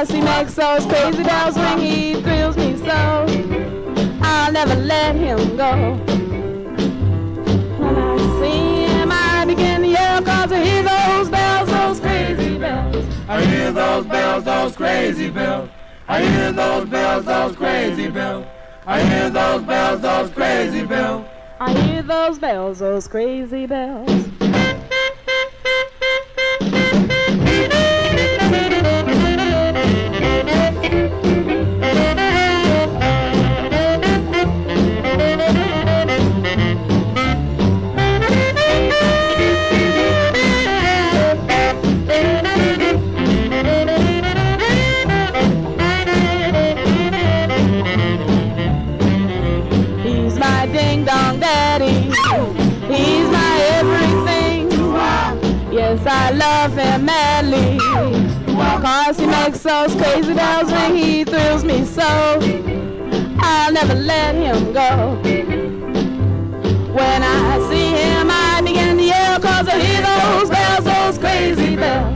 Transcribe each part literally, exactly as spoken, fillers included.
'cause he makes those crazy bells ring. He thrills me so, I'll never let him go. When I see him, I begin to yell, 'cause I hear those bells, those crazy bells. I hear those bells, those crazy bells. I hear those bells, those crazy bells. I hear those bells, those crazy bells. I hear those bells, those crazy bells. He's my ding-dong daddy. He's my everything. Yes, I love him madly, 'cause he makes those crazy bells ring. He thrills me so, I'll never let him go. When I see him, I begin to yell, 'cause I hear those bells, those crazy bells.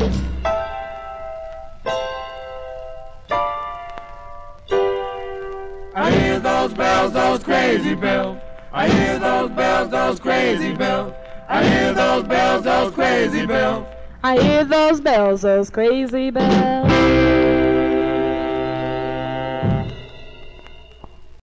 I hear those bells, those crazy bells. I hear those bells, those crazy bells. I hear those bells, those crazy bells. I hear those bells, those crazy bells.